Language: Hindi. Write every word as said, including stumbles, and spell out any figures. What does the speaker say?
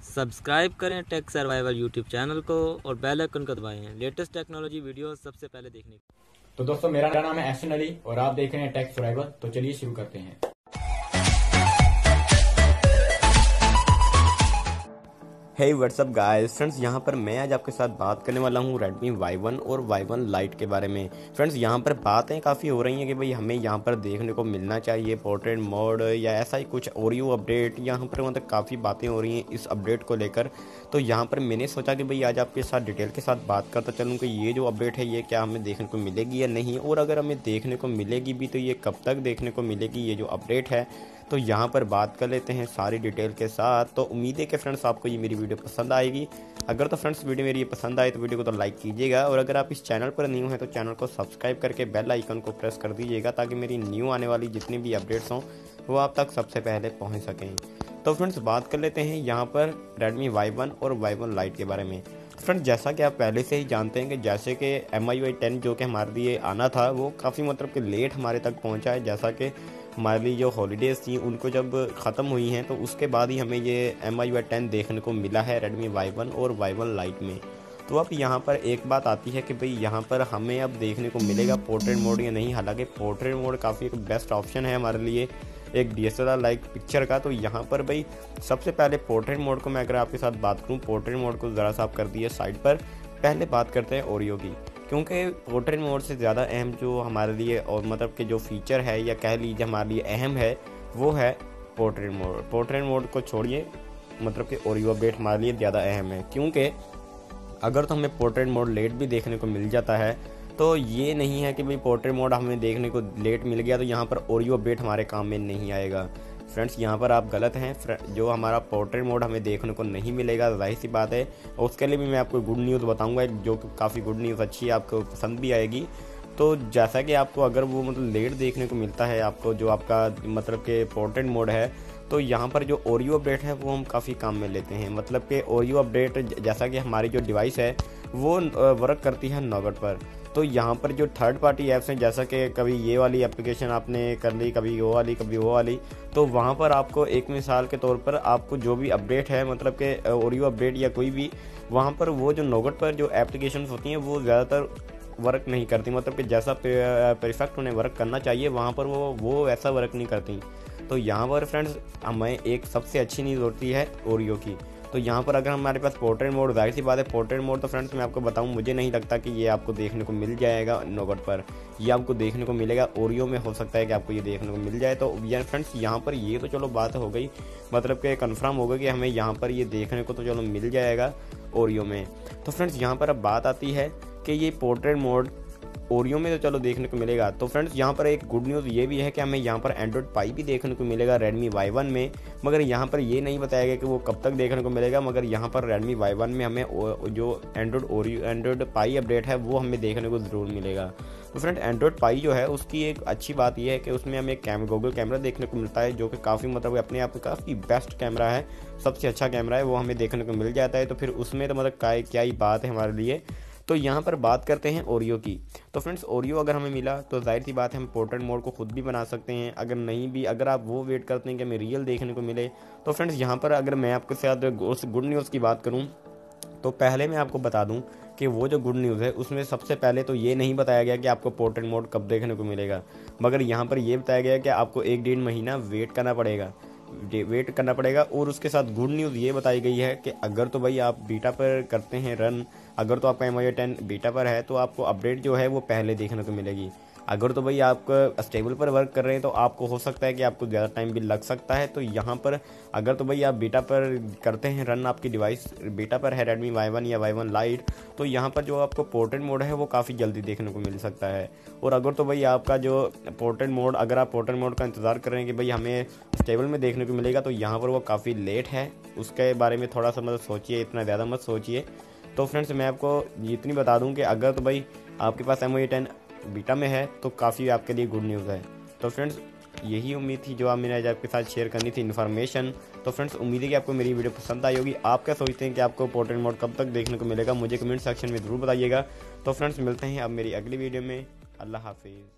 सब्सक्राइब करें टेक सर्वाइवल यूट्यूब चैनल को और बेल आइकन को दबाएं लेटेस्ट टेक्नोलॉजी वीडियो सबसे पहले देखने के। तो दोस्तों मेरा नाम है अहसन अली और आप देख रहे हैं टेक सर्वाइवल। तो चलिए शुरू करते हैं। हे व्हाट्सअप गाइस फ्रेंड्स, यहाँ पर मैं आज आपके साथ बात करने वाला हूँ Redmi वाई वन और वाई वन Lite के बारे में। फ्रेंड्स यहाँ पर बातें काफ़ी हो रही हैं कि भाई हमें यहाँ पर देखने को मिलना चाहिए पोर्ट्रेट मोड या ऐसा ही कुछ ओरियो अपडेट। यहाँ पर मतलब काफ़ी बातें हो रही हैं इस अपडेट को लेकर। तो यहाँ पर मैंने सोचा कि भाई आज आपके साथ डिटेल के साथ बात करता चलूँ कि ये जो अपडेट है ये क्या हमें देखने को मिलेगी या नहीं, और अगर हमें देखने को मिलेगी भी तो ये कब तक देखने को मिलेगी ये जो अपडेट है। तो यहाँ पर बात कर लेते हैं सारी डिटेल के साथ। तो उम्मीद है कि फ्रेंड्स आपको ये मेरी वीडियो पसंद आएगी। अगर तो फ्रेंड्स वीडियो मेरी ये पसंद आए तो वीडियो को तो लाइक कीजिएगा, और अगर आप इस चैनल पर न्यू हैं तो चैनल को सब्सक्राइब करके बेल आइकन को प्रेस कर दीजिएगा ताकि मेरी न्यू आने वाली जितनी भी अपडेट्स हों वो आप तक सबसे पहले पहुँच सकें। तो फ्रेंड्स बात कर लेते हैं यहाँ पर Redmi वाई वन और वाई वन Lite के बारे में। फ्रेंड्स जैसा कि आप पहले से ही जानते हैं कि जैसे कि M I U I ten जो कि हमारे लिए आना था वो काफ़ी मतलब कि लेट हमारे तक पहुंचा है। जैसा कि हमारे लिए जो हॉलीडेज़ थी उनको जब ख़त्म हुई हैं तो उसके बाद ही हमें ये M I U I ten देखने को मिला है Redmi वाई वन और वाई वन Lite में। तो अब यहाँ पर एक बात आती है कि भाई यहाँ पर हमें अब देखने को मिलेगा पोर्ट्रेट मोड या नहीं। हालांकि पोर्ट्रेट मोड काफ़ी एक बेस्ट ऑप्शन है हमारे लिए एक D S L R like picture का। तो यहाँ पर भाई सबसे पहले पोर्ट्रेट मोड को मैं अगर आपके साथ बात करूँ, पोर्ट्रेट मोड को ज़रा सा आप कर दिए साइड पर। पहले बात करते हैं ओरियो की, क्योंकि पोर्ट्रेट मोड से ज़्यादा अहम जो हमारे लिए और मतलब कि जो फीचर है या कह लीजिए हमारे लिए अहम है वो है पोर्ट्रेट मोड। पोर्ट्रेट मोड को छोड़िए, मतलब कि ओरियो अपडेट हमारे लिए ज़्यादा अहम है, क्योंकि अगर तो हमें पोर्ट्रेट मोड लेट भी देखने को मिल जाता है तो ये नहीं है कि भाई पोर्ट्रेट मोड हमें देखने को लेट मिल गया तो यहाँ पर ओरियो अपडेट हमारे काम में नहीं आएगा। फ्रेंड्स यहाँ पर आप गलत हैं। जो हमारा पोर्ट्रेट मोड हमें देखने को नहीं मिलेगा, जाहिर सी बात है, और उसके लिए भी मैं आपको गुड न्यूज़ बताऊंगा जो काफ़ी गुड न्यूज़ अच्छी है, आपको पसंद भी आएगी। तो जैसा कि आपको अगर वो मतलब लेट देखने को मिलता है आपको जो आपका मतलब कि पोर्ट्रेट मोड है, तो यहाँ पर जो ओरियो अपडेट है वो हम काफ़ी काम में लेते हैं। मतलब कि ओरियो अपडेट जैसा कि हमारी जो डिवाइस है वो वर्क करती है नॉगट पर। तो यहाँ पर जो थर्ड पार्टी ऐप्स हैं, जैसा कि कभी ये वाली एप्लीकेशन आपने कर ली, कभी वो वाली कभी वो वाली, तो वहाँ पर आपको एक मिसाल के तौर पर आपको जो भी अपडेट है मतलब कि ओरियो अपडेट या कोई भी, वहाँ पर वो जो नॉगट पर जो एप्लीकेशन होती हैं वो ज़्यादातर वर्क नहीं करती। मतलब कि जैसा परफेक्ट उन्हें वर्क करना चाहिए वहाँ पर वो वो ऐसा वर्क नहीं करती। तो यहाँ पर फ्रेंड्स हमें एक सबसे अच्छी न्यूज़ होती है ओरियो की। तो यहाँ पर अगर हमारे पास पोर्ट्रेट मोड, जाहिर सी बात है पोर्ट्रेट मोड तो फ्रेंड्स मैं आपको बताऊँ मुझे नहीं लगता कि ये आपको देखने को मिल जाएगा नॉगट पर, ये आपको देखने को मिलेगा ओरियो में। हो सकता है कि आपको ये देखने को मिल जाए। तो यार फ्रेंड्स यहाँ पर ये तो चलो बात हो गई, मतलब कि कंफर्म हो गया कि हमें यहाँ पर ये देखने को तो चलो मिल जाएगा ओरियो में। तो फ्रेंड्स यहाँ पर अब बात आती है कि ये पोर्ट्रेट मोड ओरियो में तो चलो देखने को मिलेगा। तो फ्रेंड्स यहाँ पर एक गुड न्यूज़ ये भी है कि हमें यहाँ पर एंड्रॉइड पाई भी देखने को मिलेगा Redmi वाई वन में, मगर यहाँ पर ये नहीं बताया गया कि वो कब तक देखने को मिलेगा। मगर यहाँ पर Redmi वाई वन में हमें जो Android Oreo Android Pie update है वो हमें देखने को ज़रूर मिलेगा। तो फ्रेंड एंड्रॉइड पाई जो है उसकी एक अच्छी बात यह है कि उसमें हमें कैम गूगल कैमरा देखने को मिलता है जो कि काफ़ी मतलब अपने आप में काफ़ी बेस्ट कैमरा है, सबसे अच्छा कैमरा है, वो हमें देखने को मिल जाता है। तो फिर उसमें तो मतलब क्या ही बात है हमारे लिए। तो यहाँ पर बात करते हैं ओरियो की। तो फ्रेंड्स ओरियो अगर हमें मिला तो जाहिर सी बात है हम पोर्ट्रेट मोड को खुद भी बना सकते हैं। अगर नहीं भी, अगर आप वो वेट करते हैं कि हमें रियल देखने को मिले, तो फ्रेंड्स यहाँ पर अगर मैं आपके साथ उस गुड न्यूज़ की बात करूँ तो पहले मैं आपको बता दूं कि वो जो गुड न्यूज़ है उसमें सबसे पहले तो ये नहीं बताया गया कि आपको पोर्ट्रेट मोड कब देखने को मिलेगा, मगर यहाँ पर ये बताया गया कि आपको एक डेढ़ महीना वेट करना पड़ेगा वेट करना पड़ेगा और उसके साथ गुड न्यूज़ ये बताई गई है कि अगर तो भाई आप बीटा पर करते हैं रन, अगर तो आपका M I U I ten beta पर है तो आपको अपडेट जो है वो पहले देखने को मिलेगी। अगर तो भाई आप स्टेबल पर वर्क कर रहे हैं तो आपको हो सकता है कि आपको ज़्यादा टाइम भी लग सकता है। तो यहाँ पर अगर तो भाई आप बीटा पर करते हैं रन, आपकी डिवाइस बीटा पर है Redmi वाई वन या वाई वन Lite, तो यहाँ पर जो आपको पोर्ट्रेट मोड है वो काफ़ी जल्दी देखने को मिल सकता है। और अगर तो भाई आपका जो पोर्ट्रेट मोड, अगर आप पोर्ट्रेट मोड का इंतज़ार कर रहे हैं कि भाई हमें स्टेबल में देखने को मिलेगा, तो यहाँ पर वो काफ़ी लेट है। उसके बारे में थोड़ा सा मतलब सोचिए, इतना ज़्यादा मत सोचिए। तो फ्रेंड्स मैं आपको इतनी बता दूँ कि अगर तो भाई आपके पास M I U I ten beta में है तो काफ़ी आपके लिए गुड न्यूज़ है। तो फ्रेंड्स यही उम्मीद थी जो आप मैंने आज आपके साथ शेयर करनी थी इन्फॉर्मेशन। तो फ्रेंड्स उम्मीद है कि आपको मेरी वीडियो पसंद आई होगी। आप क्या सोचते हैं कि आपको पोर्ट्रेट मोड कब तक देखने को मिलेगा, मुझे कमेंट सेक्शन में ज़रूर बताइएगा। तो फ्रेंड्स मिलते हैं अब मेरी अगली वीडियो में। अल्लाह हाफिज़।